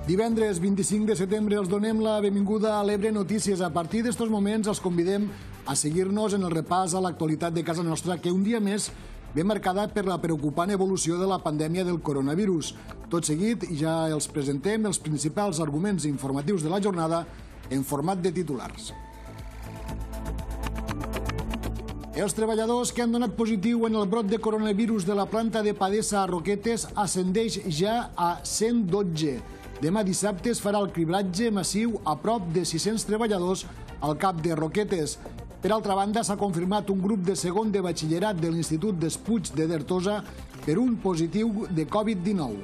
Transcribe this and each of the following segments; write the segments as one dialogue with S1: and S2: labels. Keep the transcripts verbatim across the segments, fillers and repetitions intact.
S1: Divendres vint-i-cinc de setembre els donem la benvinguda a l'Ebre Notícies. A partir d'estos moments els convidem a seguir-nos en el repàs a l'actualitat de casa nostra, que un dia més ve marcada per la preocupant evolució de la pandèmia del coronavirus. Tot seguit ja els presentem els principals arguments informatius de la jornada en format de titulars. Els treballadors que han donat positiu en el brot de coronavirus de la planta de Padesa a Roquetes ascendeix ja a cent dotze. Demà dissabte es farà el cribratge massiu a prop de sis-cents treballadors al cap de Roquetes. Per altra banda, s'ha confirmat un grup de segon de batxillerat de l'Institut d'Espuig de Tortosa per un positiu de Covid dinou.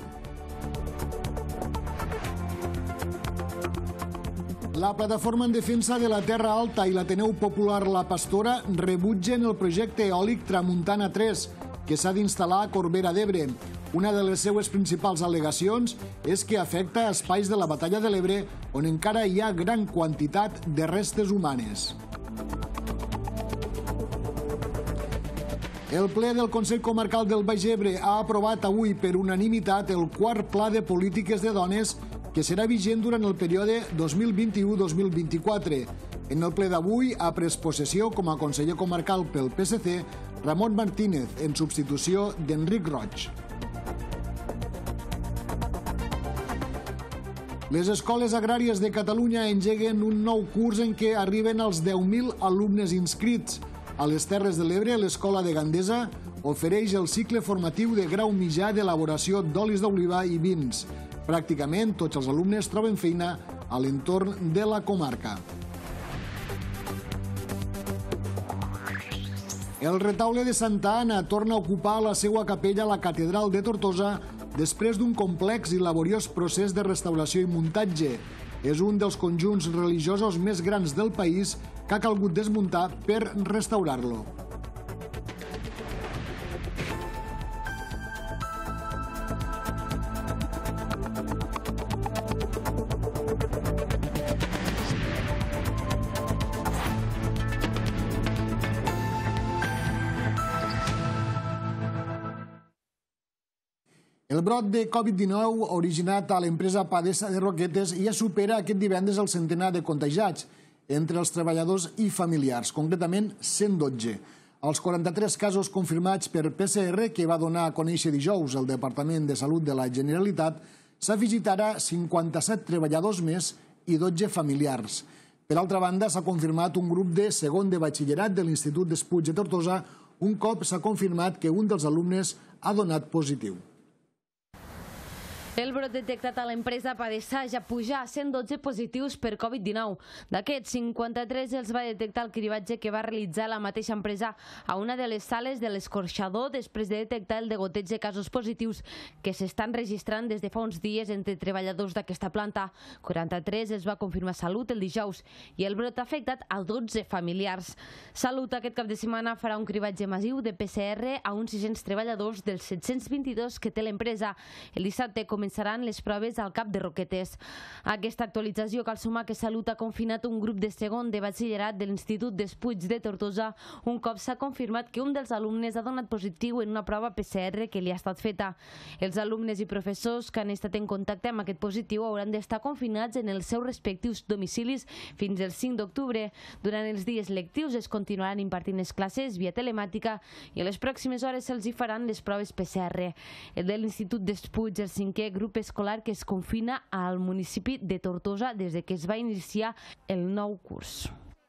S1: La Plataforma en Defensa de la Terra Alta i l'Ateneu Popular La Pastora rebutgen el projecte eòlic Tramuntana tres, que s'ha d'instal·lar a Corbera d'Ebre. Una de les seues principals al·legacions és que afecta espais de la Batalla de l'Ebre on encara hi ha gran quantitat de restes humanes. El ple del Consell Comarcal del Baix Ebre ha aprovat avui per unanimitat el quart Pla de Polítiques de Dones que serà vigent durant el període dos mil vint-i-u dos mil vint-i-quatre. En el ple d'avui ha pres possessió com a conseller comarcal pel P S C Ramon Martínez, en substitució d'Enric Roig. Les escoles agràries de Catalunya engeguen un nou curs en què arriben als deu mil alumnes inscrits. A les Terres de l'Ebre, l'Escola de Gandesa ofereix el cicle formatiu de grau mitjà d'elaboració d'olis d'oliva i vins. Pràcticament tots els alumnes troben feina a l'entorn de la comarca. El retaule de Santa Anna torna a ocupar la seva capella a la Catedral de Tortosa després d'un complex i laboriós procés de restauració i muntatge. És un dels conjunts religiosos més grans del país que ha calgut desmuntar per restaurar-lo. El brot de Covid dinou originat a l'empresa Padesa de Roquetes ja supera aquest divendres el centenar de contagiats entre els treballadors i familiars, concretament cent dotze. Els quaranta-tres casos confirmats per P C R que va donar a conèixer dijous el Departament de Salut de la Generalitat s'ha afegit ara cinquanta-set treballadors més i dotze familiars. Per altra banda, s'ha confirmat un grup de segon de batxillerat de l'Institut d'Espuig de Tortosa un cop s'ha confirmat que un dels alumnes ha donat positiu.
S2: El brot detectat a l'empresa Padesa ja puja a cent dotze positius per Covid dinou. D'aquests, cinquanta-tres els va detectar el cribatge que va realitzar la mateixa empresa a una de les sales de l'escorxador després de detectar el degoteig de casos positius que s'estan registrant des de fa uns dies entre treballadors d'aquesta planta. quaranta-tres els va confirmar Salut el dijous i el brot ha afectat a dotze familiars. Salut aquest cap de setmana farà un cribatge massiu de P C R a uns sis-cents treballadors dels set-cents vint-i-dos que té l'empresa. El dissabte començaran les proves al cap de Roquetes. A aquesta actualització cal sumar que Salut ha confinat un grup de segon de batxillerat de l'Institut d'Espuig de Tortosa un cop s'ha confirmat que un dels alumnes ha donat positiu en una prova P C R que li ha estat feta. Els alumnes i professors que han estat en contacte amb aquest positiu hauran d'estar confinats en els seus respectius domicilis fins al cinc d'octubre. Durant els dies lectius es continuaran impartint les classes via telemàtica i a les pròximes hores se'ls hi faran les proves P C R. El de l'Institut d'Espuig, el cinquè grup escolar que es confina al municipi de Tortosa des de que es va iniciar el nou curs.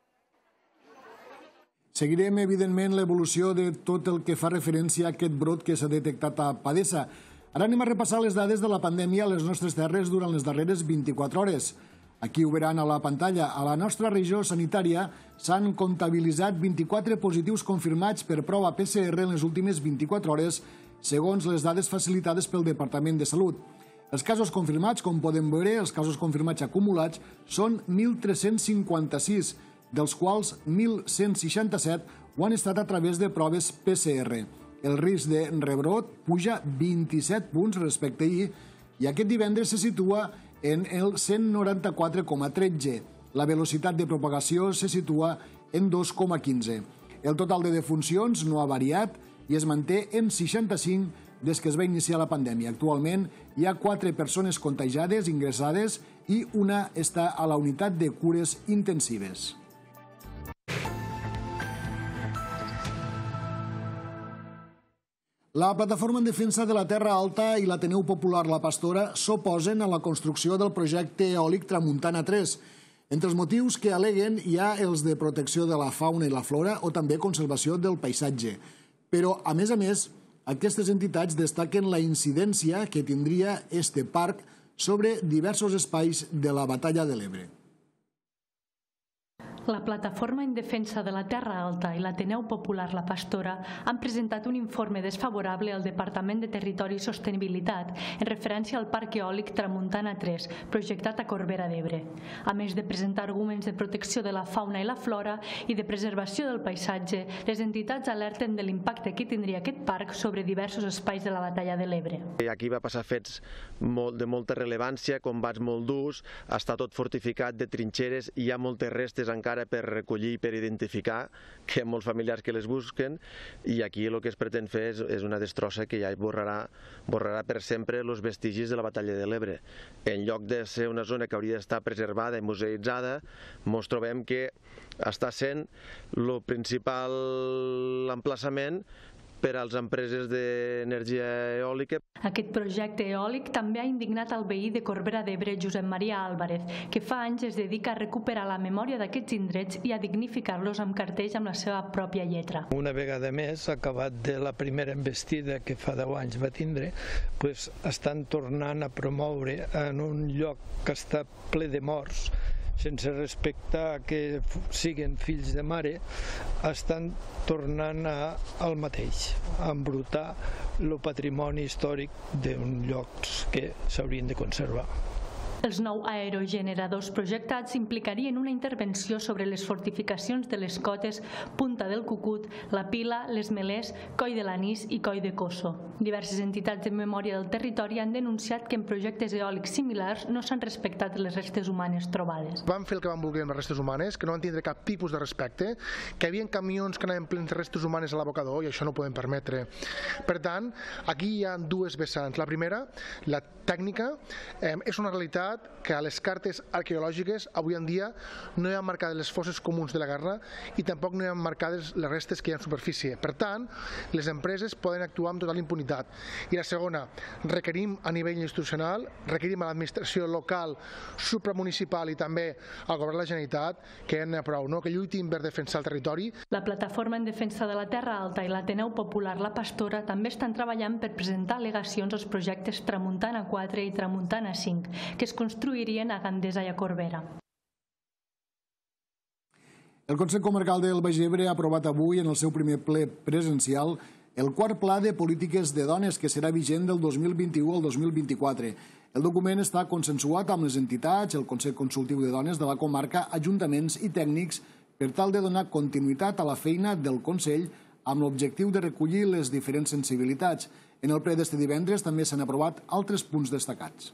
S1: Seguirem, evidentment, l'evolució de tot el que fa referència a aquest brot que s'ha detectat a Padesa. Ara anem a repassar les dades de la pandèmia a les nostres terres durant les darreres vint-i-quatre hores. Aquí ho veuran a la pantalla. A la nostra regió sanitària s'han comptabilitzat vint-i-quatre positius confirmats per prova P C R en les últimes vint-i-quatre hores, segons les dades facilitades pel Departament de Salut. Els casos confirmats, com podem veure, els casos confirmats acumulats, són mil tres-cents cinquanta-sis, dels quals mil cent seixanta-set ho han estat a través de proves P C R. El risc de rebrot puja vint-i-set punts respecte a ahir i aquest divendres se situa en el cent noranta-quatre coma tretze. La velocitat de propagació se situa en dos coma quinze. El total de defuncions no ha variat i es manté en seixanta-cinc des que es va iniciar la pandèmia. Actualment hi ha quatre persones contagiades, ingressades, i una està a la unitat de cures intensives. La Plataforma en Defensa de la Terra Alta i l'Ateneu Popular La Pastora s'oposen a la construcció del projecte eòlic Tramuntana tres. Entre els motius que aleguen hi ha els de protecció de la fauna i la flora o també conservació del paisatge. Però, a més a més, aquestes entitats destaquen la incidència que tindria este parc sobre diversos espais de la Batalla de l'Ebre.
S3: La Plataforma en Defensa de la Terra Alta i l'Ateneu Popular La Pastora han presentat un informe desfavorable al Departament de Territori i Sostenibilitat en referència al Parc Eòlic Tramuntana tres, projectat a Corbera d'Ebre. A més de presentar arguments de protecció de la fauna i la flora i de preservació del paisatge, les entitats alerten de l'impacte que tindria aquest parc sobre diversos espais de la Batalla de l'Ebre.
S4: Aquí va passar fets de molta rellevància, combats molt durs, està tot fortificat de trinxeres, hi ha moltes restes encara per recollir i per identificar, que hi ha molts familiars que les busquen, i aquí el que es pretén fer és, és una destrossa que ja borrarà, borrarà per sempre els vestigis de la Batalla de l'Ebre. En lloc de ser una zona que hauria d'estar preservada i museïtzada, ens trobem que està sent el principal emplaçament per a les empreses d'energia eòlica.
S3: Aquest projecte eòlic també ha indignat el veí de Corbera d'Ebre, Josep Maria Álvarez, que fa anys es dedica a recuperar la memòria d'aquests indrets i a dignificar-los amb cartells amb la seva pròpia lletra.
S5: Una vegada més, acabat de la primera embestida que fa deu anys va tindre, pues, estan tornant a promoure en un lloc que està ple de morts, sense respectar que siguin fills de mare, estan tornant a, al mateix, a embrutar el patrimoni històric d'uns llocs que s'haurien de conservar.
S3: Els nou aerogeneradors projectats implicarien una intervenció sobre les fortificacions de les Cotes, Punta del Cucut, La Pila, Les Melers, Coll de l'Anís i Coll de Cosso. Diverses entitats de memòria del territori han denunciat que en projectes eòlics similars no s'han respectat les restes humanes trobades.
S6: Vam fer el que vam voler amb les restes humanes, que no van tindre cap tipus de respecte, que hi havia camions que anaven plens de restes humanes a l'abocador i això no ho podem permetre. Per tant, aquí hi ha dues vessants. La primera, la tècnica, eh, és una realitat que a les cartes arqueològiques avui en dia no hi ha marcades les fosses comuns de la guerra i tampoc no hi ha marcades les restes que hi ha en superfície. Per tant, les empreses poden actuar amb total impunitat. I la segona, requerim a nivell institucional, requerim a l'administració local, supramunicipal i també al govern de la Generalitat que n'hi ha prou, no? Que lluitin per defensar el territori.
S3: La Plataforma en Defensa de la Terra Alta i l'Ateneu Popular La Pastora també estan treballant per presentar al·legacions als projectes Tramuntana quatre i Tramuntana cinc, que es construirien a Gandesa i a Corbera.
S1: El Consell Comarcal del Baix Ebre ha aprovat avui en el seu primer ple presencial el quart pla de polítiques de dones que serà vigent del dos mil vint-i-u al dos mil vint-i-quatre. El document està consensuat amb les entitats, el Consell Consultiu de Dones de la comarca, ajuntaments i tècnics per tal de donar continuïtat a la feina del Consell amb l'objectiu de recollir les diferents sensibilitats. En el ple d'este divendres també s'han aprovat altres punts destacats.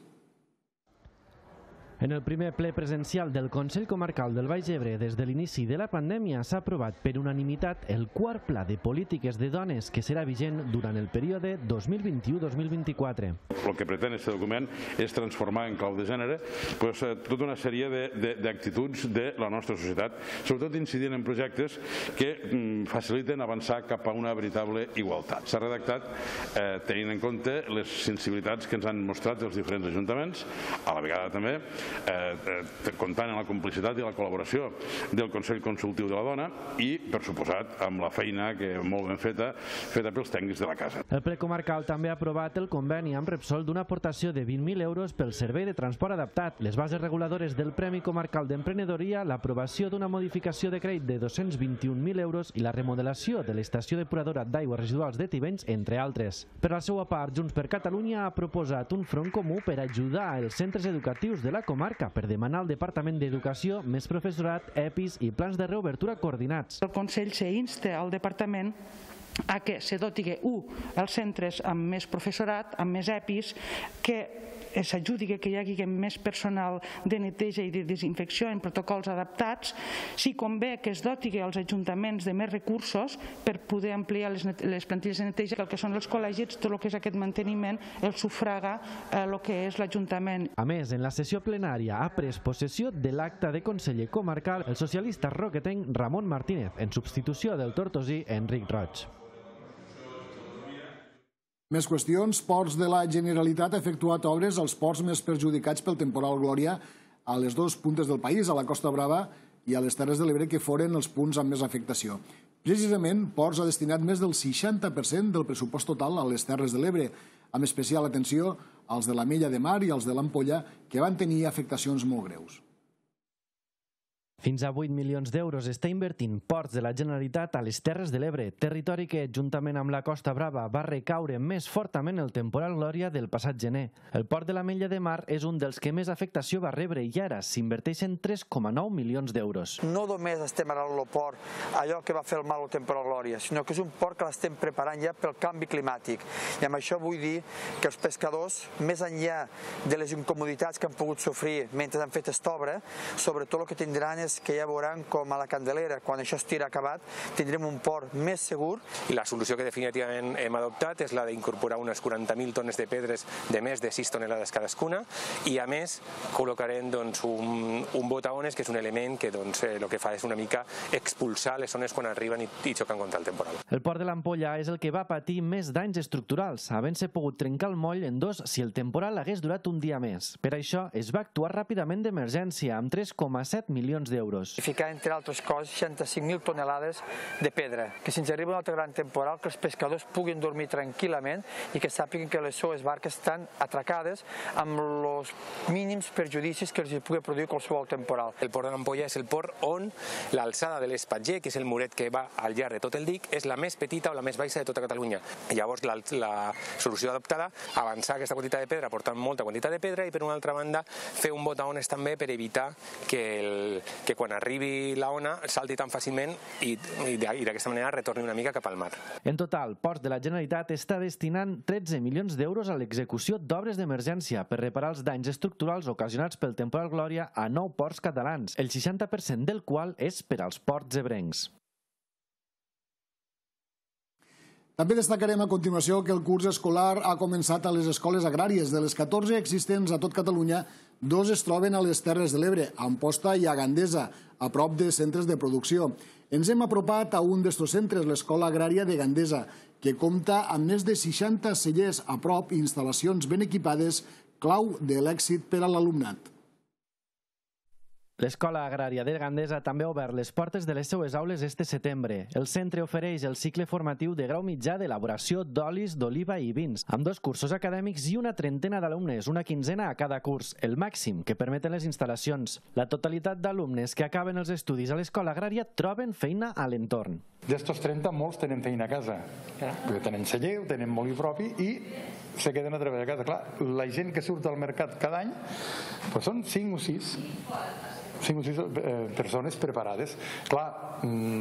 S7: En el primer ple presencial del Consell Comarcal del Baix Ebre des de l'inici de la pandèmia s'ha aprovat per unanimitat el quart pla de polítiques de dones que serà vigent durant el període dos mil vint-i-u dos mil vint-i-quatre.
S8: El que pretén aquest document és transformar en clau de gènere pues, tota una sèrie d'actituds de, de la nostra societat, sobretot incidint en projectes que mm, faciliten avançar cap a una veritable igualtat. S'ha redactat eh, tenint en compte les sensibilitats que ens han mostrat els diferents ajuntaments, a la vegada també Eh, eh, comptant amb la complicitat i la col·laboració del Consell Consultiu de la Dona i, per suposat, amb la feina que molt ben feta, feta pels tècnics de la casa.
S7: El ple comarcal també ha aprovat el conveni amb Repsol d'una aportació de vint mil euros pel servei de transport adaptat, les bases reguladores del Premi Comarcal d'Emprenedoria, l'aprovació d'una modificació de crèdit de dos-cents vint-i-un mil euros i la remodelació de l'estació depuradora d'aigües residuals de Tivenys, entre altres. Per la seva part, Junts per Catalunya ha proposat un front comú per ajudar els centres educatius de la comarca per demanar al Departament d'Educació més professorat, E P Is i plans de reobertura coordinats.
S9: El Consell se insta al Departament a que se doti u els centres amb més professorat, amb més E P Is, que s'ajudi que hi hagi més personal de neteja i de desinfecció en protocols adaptats, si convé que es doti als ajuntaments de més recursos per poder ampliar les plantilles de neteja, que el que són els col·legis, tot el que és aquest manteniment el sufraga el que és l'Ajuntament.
S7: A més, en la sessió plenària ha pres possessió de l'acta de conseller comarcal el socialista roquetenc Ramon Martínez, en substitució del tortosí Enric Roig.
S1: Més qüestions. Ports de la Generalitat ha efectuat obres als ports més perjudicats pel temporal Glòria a les dues puntes del país, a la Costa Brava i a les Terres de l'Ebre, que foren els punts amb més afectació. Precisament, Ports ha destinat més del seixanta per cent del pressupost total a les Terres de l'Ebre, amb especial atenció als de l'Ametlla de Mar i als de l'Ampolla, que van tenir afectacions molt greus.
S7: Fins a vuit milions d'euros està invertint Ports de la Generalitat a les Terres de l'Ebre, territori que, juntament amb la Costa Brava, va recaure més fortament el temporal Glòria del passat gener. El port de l'Ametlla de Mar és un dels que més afectació va rebre i ara s'inverteixen tres coma nou milions d'euros.
S10: No només estem arreglant el port, allò que va fer el mal el temporal Glòria, sinó que és un port que l'estem preparant ja pel canvi climàtic. I amb això vull dir que els pescadors, més enllà de les incomoditats que han pogut sofrir mentre han fet aquesta obra, sobretot el que tindran és que ja veuran com a la Candelera, quan això estigui acabat, tindrem un port més segur.
S11: I la solució que definitivament hem adoptat és la d'incorporar unes quaranta mil tones de pedres de més de sis tonelades cadascuna i, a més, col·locarem doncs, un, un botaones, que és un element que doncs, eh, el que fa és una mica expulsar les ones quan arriben i, i xoquen contra el temporal.
S7: El port de l'Ampolla és el que va patir més danys estructurals, havent-se pogut trencar el moll en dos si el temporal hagués durat un dia més. Per això es va actuar ràpidament d'emergència, amb tres coma set milions d'euros.
S10: Ficar, entre altres coses, seixanta-cinc mil tonelades de pedra, que si ens arriba un altre gran temporal, que els pescadors puguin dormir tranquil·lament i que sàpiguen que les seues barques estan atracades amb els mínims perjudicis que els pugui produir qualsevol temporal.
S11: El port de l'Ampolla és el port on l'alçada de l'Espatger, que és el muret que va al llarg de tot el dic, és la més petita o la més baixa de tota Catalunya. Llavors, la, la solució adoptada, avançar aquesta quantitat de pedra, portant molta quantitat de pedra, i per una altra banda, fer un botaones també per evitar que, el, que quan arribi la ona salti tan fàcilment i, i d'aquesta manera retorni una mica cap al mar.
S7: En total, Ports de la Generalitat està destinant tretze milions d'euros a l'execució d'obres d'emergència per reparar els danys estructurals ocasionats pel temporal Glòria a nou ports catalans, el seixanta per cent del qual és per als ports ebrencs.
S1: També destacarem a continuació que el curs escolar ha començat a les escoles agràries. De les catorze existents a tot Catalunya, dos es troben a les Terres de l'Ebre, a Amposta i a Gandesa, a prop de centres de producció. Ens hem apropat a un d'estos centres, l'Escola Agrària de Gandesa, que compta amb més de seixanta cellers a prop i instal·lacions ben equipades, clau de l'èxit per a l'alumnat.
S7: L'Escola Agrària de Gandesa també ha obert les portes de les seues aules este setembre. El centre ofereix el cicle formatiu de grau mitjà d'elaboració d'olis, d'oliva i vins, amb dos cursos acadèmics i una trentena d'alumnes, una quinzena a cada curs, el màxim que permeten les instal·lacions. La totalitat d'alumnes que acaben els estudis a l'Escola Agrària troben feina a l'entorn.
S12: D'estos trenta, molts tenen feina a casa, perquè tenen celler, tenen molí propi i se queden a treballar a casa. Clar, la gent que surt al mercat cada any doncs són cinc o sis. cinc o sis persones preparades. Clar,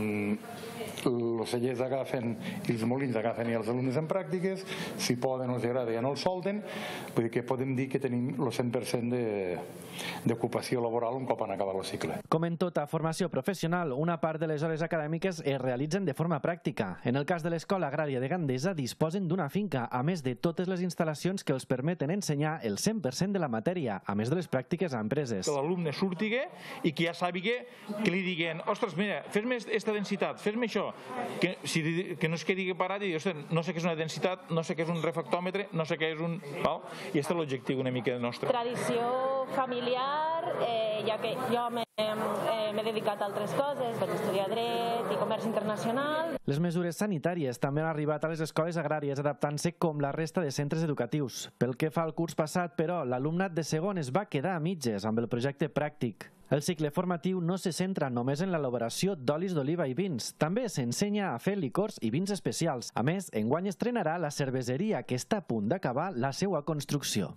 S12: els cellers agafen i els molins agafen i els alumnes en pràctiques, si poden o els agrada ja no els solten, vull dir que podem dir que tenim el cent per cent d'ocupació laboral un cop han acabat el cicle.
S7: Com en tota formació professional, una part de les hores acadèmiques es realitzen de forma pràctica. En el cas de l'Escola Agrària de Gandesa disposen d'una finca, a més de totes les instal·lacions que els permeten ensenyar el cent per cent de la matèria, a més de les pràctiques a empreses.
S13: Que l'alumne surti i que ja sàpiga que li diguen, ostres, mira, fes-me aquesta densitat, fes-me això, que, si, que no es quedi parat i dir, ostres, no sé què és una densitat, no sé què és un refractòmetre, no sé què és un... Val? I aquest és l'objectiu una mica nostre.
S14: Tradició familiar, eh, ja que jo m'he eh, dedicat a altres coses, vaig estudiar dret i comerç internacional.
S7: Les mesures sanitàries també han arribat a les escoles agràries, adaptant-se com la resta de centres educatius. Pel que fa al curs passat, però, l'alumnat de segon es va quedar a mitges amb el projecte pràctic. El cicle formatiu no se centra només en l'elaboració d'olis d'oliva i vins. També s'ensenya a fer licors i vins especials. A més, enguany estrenarà la cerveseria, que està a punt d'acabar la seva construcció.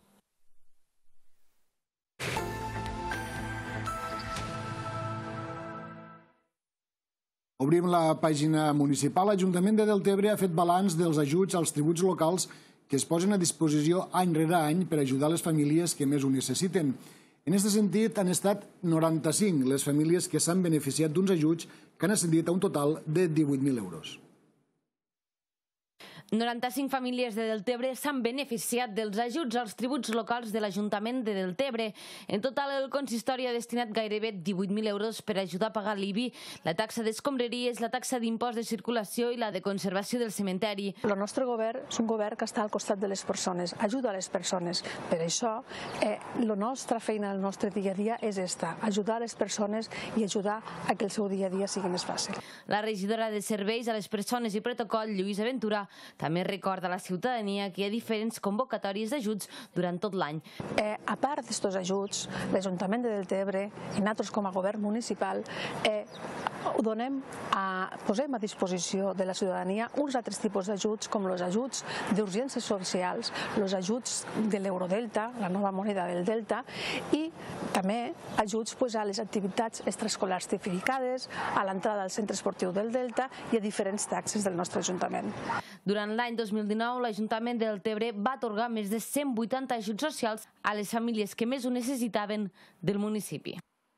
S1: Obrim la pàgina municipal. L'Ajuntament de Deltebre ha fet balanç dels ajuts als tributs locals que es posen a disposició any rere any per ajudar les famílies que més ho necessiten. En aquest sentit, han estat noranta-cinc les famílies que s'han beneficiat d'uns ajuts que han ascendit a un total de divuit mil euros.
S2: noranta-cinc famílies de Deltebre s'han beneficiat dels ajuts als tributs locals de l'Ajuntament de Deltebre. En total, el consistori ha destinat gairebé divuit mil euros per ajudar a pagar l'I B I, la taxa d'escombraries, la taxa d'impost de circulació i la de conservació del cementeri.
S15: El nostre govern és un govern que està al costat de les persones, ajuda a les persones. Per això, eh, la nostra feina, el nostre dia a dia és esta, ajudar a les persones i ajudar a que el seu dia a dia sigui més fàcil.
S2: La regidora de Serveis a les Persones i Protocol, Lluïsa Ventura, també recorda a la ciutadania que hi ha diferents convocatòries d'ajuts durant tot l'any.
S15: Eh, a part d'aquests ajuts, l'Ajuntament de Deltebre i nosaltres com a govern municipal eh, ho donem a, posem a disposició de la ciutadania uns altres tipus d'ajuts com els ajuts d'urgències socials, els ajuts de l'Eurodelta, la nova moneda del Delta, i també ajuts pues, a les activitats extraescolars certificades, a l'entrada al centre esportiu del Delta i a diferents taxes del nostre Ajuntament.
S2: Durant l'any dos mil dinou, l'Ajuntament de Deltebre va atorgar més de cent vuitanta ajuts socials a les famílies que més ho necessitaven del municipi.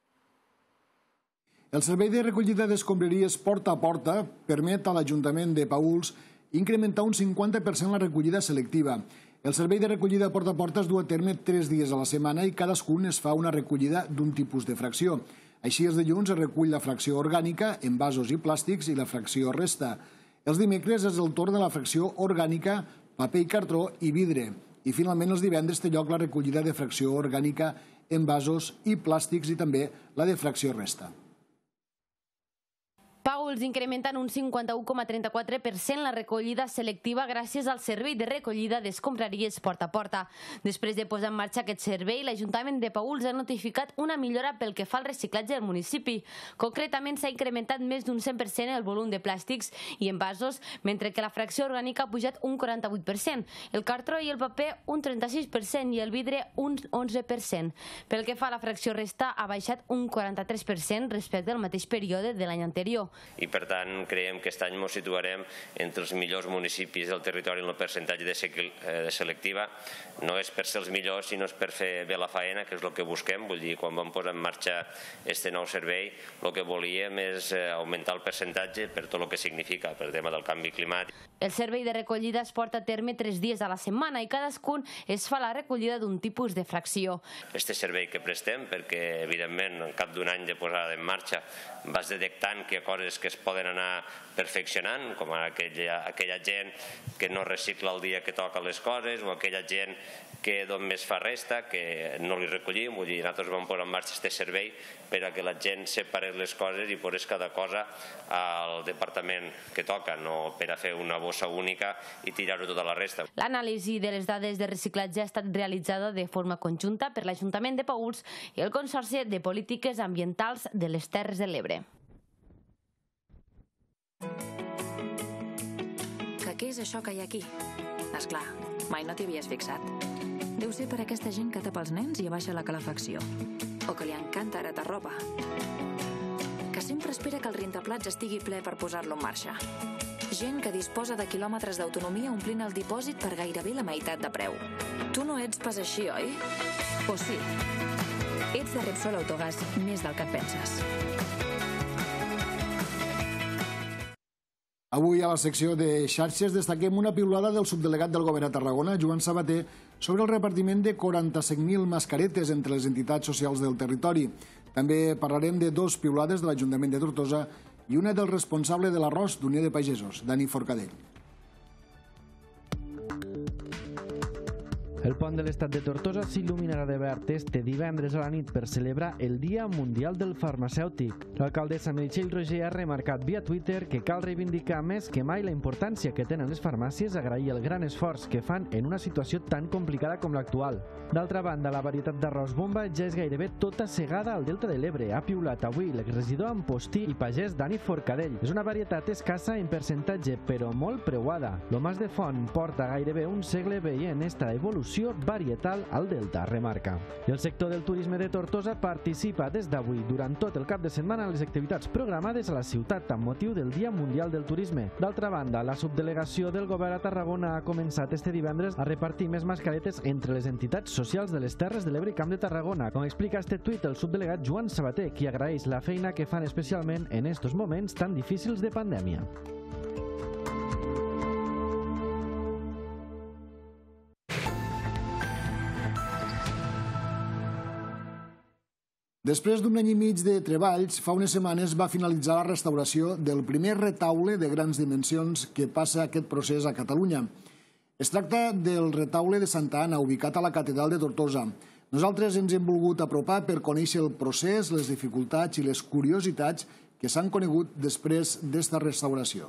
S1: El servei de recollida d'escombraries porta a porta permet a l'Ajuntament de Paüls incrementar un cinquanta per cent la recollida selectiva. El servei de recollida porta a porta es du a terme tres dies a la setmana i cadascun es fa una recollida d'un tipus de fracció. Així, els dilluns es recull la fracció orgànica, envasos i plàstics, i la fracció resta. Els dimecres és el torn de la fracció orgànica, paper i cartró i vidre. I finalment els divendres té lloc la recollida de fracció orgànica, envasos i plàstics i també la de fracció resta.
S2: Paüls incrementen un cinquanta-u coma trenta-quatre per cent la recollida selectiva gràcies al servei de recollida d'escombraries porta a porta. Després de posar en marxa aquest servei, l'Ajuntament de Paüls ha notificat una millora pel que fa al reciclatge del municipi. Concretament, s'ha incrementat més d'un cent per cent el volum de plàstics i envasos, mentre que la fracció orgànica ha pujat un quaranta-vuit per cent, el cartró i el paper un trenta-sis per cent i el vidre un onze per cent. Pel que fa a la fracció resta, ha baixat un quaranta-tres per cent respecte al mateix període de l'any anterior.
S16: I per tant creiem que aquest any ens situarem entre els millors municipis del territori en el percentatge de selectiva. No és per ser els millors, sinó és per fer bé la faena, que és el que busquem. Vull dir, quan vam posar en marxa aquest nou servei, el que volíem és augmentar el percentatge per tot el que significa, per el tema del canvi climàtic.
S2: El servei de recollida es porta a terme tres dies a la setmana i cadascun es fa la recollida d'un tipus de fracció.
S16: Este servei que prestem, perquè evidentment en cap d'un any de posada en marxa vas detectant que hi ha coses que es poden anar perfeccionant, com aquella, aquella gent que no recicla el dia que toca les coses o aquella gent que només fa resta, que no li recollim. Vull dir, nosaltres vam posar en marxa aquest servei per a que la gent separés les coses i posés cada cosa al departament que toca, no per a fer una bossa única i tirar-ho tota la resta.
S2: L'anàlisi de les dades de reciclatge ha estat realitzada de forma conjunta per l'Ajuntament de Paüls i el Consorci de Polítiques Ambientals de les Terres de l'Ebre.
S17: Que què és això que hi ha aquí? Esclar, mai no t'hi havies fixat. Deu ser per aquesta gent que tapa els nens i abaixa la calefacció. O que li encanta heretar roba. Que sempre espera que el rentaplats estigui ple per posar-lo en marxa. Gent que disposa de quilòmetres d'autonomia omplint el dipòsit per gairebé la meitat de preu. Tu no ets pas així, oi? O sí? Ets de Repsol Autogàs més del que et penses.
S1: Avui a la secció de xarxes destaquem una piulada del subdelegat del Govern a Tarragona, Joan Sabater, sobre el repartiment de quaranta-cinc mil mascaretes entre les entitats socials del territori. També parlarem de dos piulades de l'Ajuntament de Tortosa i una del responsable de l'arròs d'Unió de Pagesos, Dani Forcadell.
S7: El pont de l'estat de Tortosa s'il·luminarà de verd este divendres a la nit per celebrar el Dia Mundial del Farmacèutic. L'alcaldessa Meritxell Roger ha remarcat via Twitter que cal reivindicar més que mai la importància que tenen les farmàcies, agrair el gran esforç que fan en una situació tan complicada com l'actual. D'altra banda, la varietat d'arròs bomba ja és gairebé tota segada al Delta de l'Ebre. Ha piulat avui l'exregidor Ampostí i pagès Dani Forcadell. És una varietat escassa en percentatge, però molt preuada. Lo Mas de Font porta gairebé un segle veient esta evolució evolució varietal al Delta, remarca. El sector del turisme de Tortosa participa des d'avui durant tot el cap de setmana a les activitats programades a la ciutat amb motiu del Dia Mundial del Turisme. D'altra banda, la subdelegació del govern a Tarragona ha començat este divendres a repartir més mascaretes entre les entitats socials de les Terres de l'Ebre i Camp de Tarragona, com explica este tuit el subdelegat Joan Sabater, qui agraeix la feina que fan especialment en estos moments tan difícils de pandèmia.
S1: Després d'un any i mig de treballs, fa unes setmanes va finalitzar la restauració del primer retaule de grans dimensions que passa aquest procés a Catalunya. Es tracta del retaule de Santa Anna, ubicat a la catedral de Tortosa. Nosaltres ens hem volgut apropar per conèixer el procés, les dificultats i les curiositats que s'han conegut després d'esta restauració.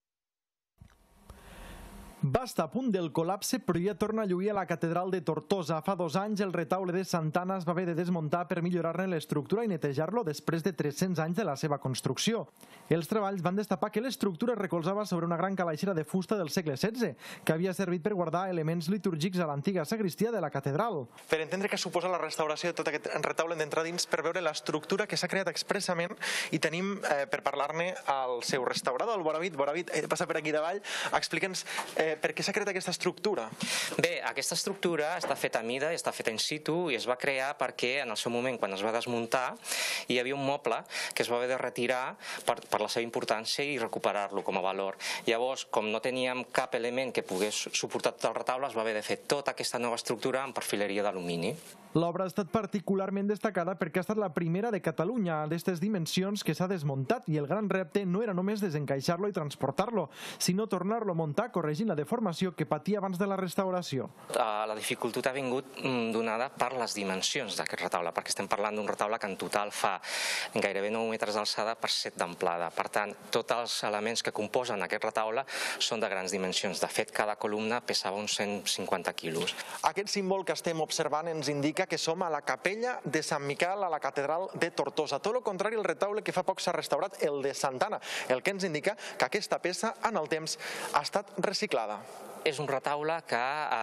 S18: Va estar a punt del col·lapse, però ja torna a lluir a la catedral de Tortosa. Fa dos anys el retaule de Santa Anna es va haver de desmuntar per millorar-ne l'estructura i netejar-lo després de tres-cents anys de la seva construcció. Els treballs van destapar que l'estructura es recolzava sobre una gran calaixera de fusta del segle setze, que havia servit per guardar elements litúrgics a l'antiga sagristia de la catedral.
S19: Per entendre què suposa la restauració de tot aquest retaule, hem d'entrar dins per veure l'estructura que s'ha creat expressament i tenim eh, per parlar-ne al seu restaurador, el Boravit. Boravit, eh, passa per aquí davall, explica'ns eh, per què s'ha creat aquesta estructura?
S20: Bé, aquesta estructura està feta a mida, està feta in situ i es va crear perquè en el seu moment, quan es va desmuntar, hi havia un moble que es va haver de retirar per, per la seva importància i recuperar-lo com a valor. Llavors, com no teníem cap element que pogués suportar tot el retaule, es va haver de fer tota aquesta nova estructura amb perfileria d'alumini.
S18: L'obra ha estat particularment destacada perquè ha estat la primera de Catalunya d'aquestes dimensions que s'ha desmuntat i el gran repte no era només desencaixar-lo i transportar-lo, sinó tornar-lo a muntar corregint la deformació que patia abans de la restauració.
S20: La dificultat ha vingut donada per les dimensions d'aquest retaule, perquè estem parlant d'un retaule que en total fa gairebé nou metres d'alçada per set d'amplada. Per tant, tots els elements que composen aquest retaule són de grans dimensions. De fet, cada columna pesava uns cent cinquanta quilos.
S19: Aquest símbol que estem observant ens indica que som a la capella de Sant Miquel a la catedral de Tortosa. Tot el contrari al retaule que fa poc s'ha restaurat, el de Santa Anna, el que ens indica que aquesta peça en el temps ha estat reciclada.
S20: És un retaule que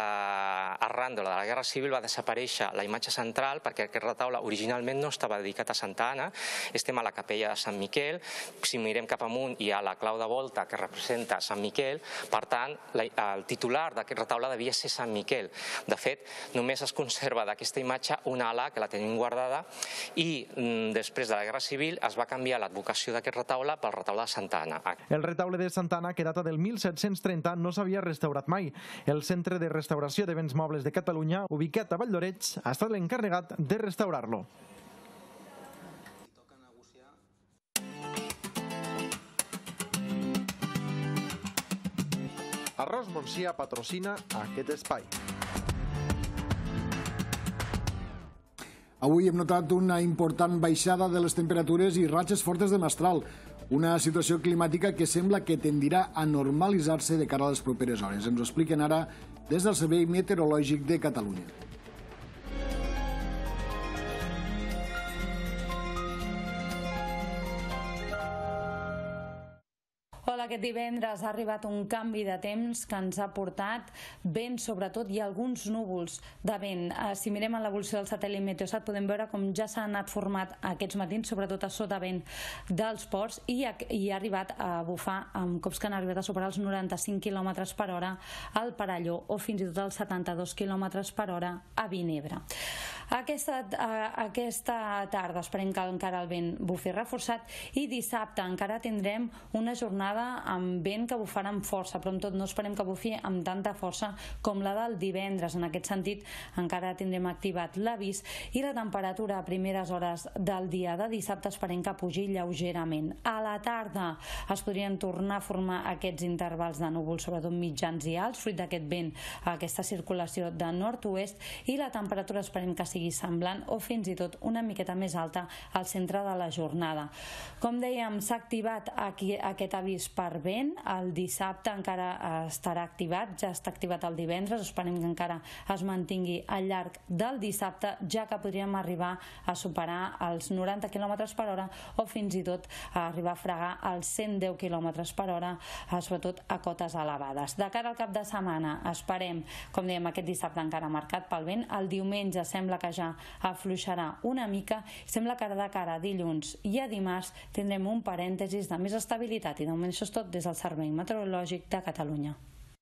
S20: eh, arran de la Guerra Civil va desaparèixer la imatge central perquè aquest retaule originalment no estava dedicat a Santa Anna. Estem a la capella de Sant Miquel. Si mirem cap amunt hi ha la clau de volta que representa Sant Miquel. Per tant, la, el titular d'aquest retaule devia ser Sant Miquel. De fet, només es conserva d'aquesta imatge una ala que la tenim guardada i mm, després de la Guerra Civil es va canviar l'advocació d'aquest retaule pel retaule de Santa Anna.
S18: El retaule de Santa Anna, que data del mil set-cents trenta, no s'havia restaurat mai. El Centre de Restauració de Béns Mobles de Catalunya, ubicat a Valldoreix, ha estat l'encarregat de restaurar-lo. Arròs Montsià patrocina aquest espai.
S1: Avui hem notat una important baixada de les temperatures i ratxes fortes de mestral. Una situació climàtica que sembla que tendirà a normalitzar-se de cara a les properes hores. Ens ho expliquen ara des del Servei Meteorològic de Catalunya.
S21: Hola, aquest divendres ha arribat un canvi de temps que ens ha portat vent, sobretot, i alguns núvols de vent. Si mirem en l'evolució del satèl·lit Meteosat podem veure com ja s'ha anat format aquests matins, sobretot a sota vent dels ports, i ha, i ha arribat a bufar amb cops que han arribat a superar els noranta-cinc quilòmetres per hora al Perelló o fins i tot els setanta-dos quilòmetres per hora a Vinebre. Aquesta, aquesta tarda esperem que encara el vent bufi reforçat i dissabte encara tindrem una jornada amb vent que bufarà amb força, però amb tot no esperem que bufi amb tanta força com la del divendres. En aquest sentit encara tindrem activat l'avís i la temperatura a primeres hores del dia de dissabte esperem que pugi lleugerament. A la tarda es podrien tornar a formar aquests intervals de núvols, sobretot mitjans i alts, fruit d'aquest vent, aquesta circulació de nord-oest, i la temperatura esperem que sigui sigui semblant o fins i tot una miqueta més alta al centre de la jornada. Com dèiem, s'ha activat aquí aquest avís per vent. El dissabte encara estarà activat, ja està activat el divendres, esperem que encara es mantingui al llarg del dissabte, ja que podríem arribar a superar els noranta quilòmetres per hora o fins i tot a arribar a fregar els cent deu quilòmetres per hora, sobretot a cotes elevades. De cara al cap de setmana esperem, com dèiem, aquest dissabte encara marcat pel vent. El diumenge sembla que ja afluixarà una mica, sembla que de cara a dilluns i a dimarts tindrem un parèntesis de més estabilitat, i de moment això és tot des del Servei Meteorològic de Catalunya.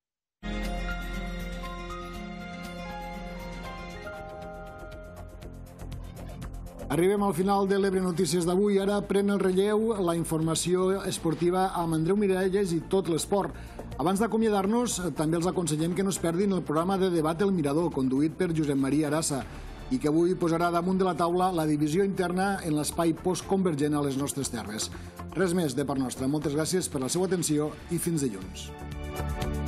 S1: Arribem al final de l'Ebre Notícies d'avui. Ara pren el relleu la informació esportiva amb Andreu Miralles i tot l'esport. Abans d'acomiadar-nos, també els aconsellem que no es perdin el programa de debat El Mirador, conduït per Josep Maria Arassa, i que avui posarà damunt de la taula la divisió interna en l'espai postconvergent a les nostres terres. Res més de part nostra. Moltes gràcies per la seva atenció i fins dilluns.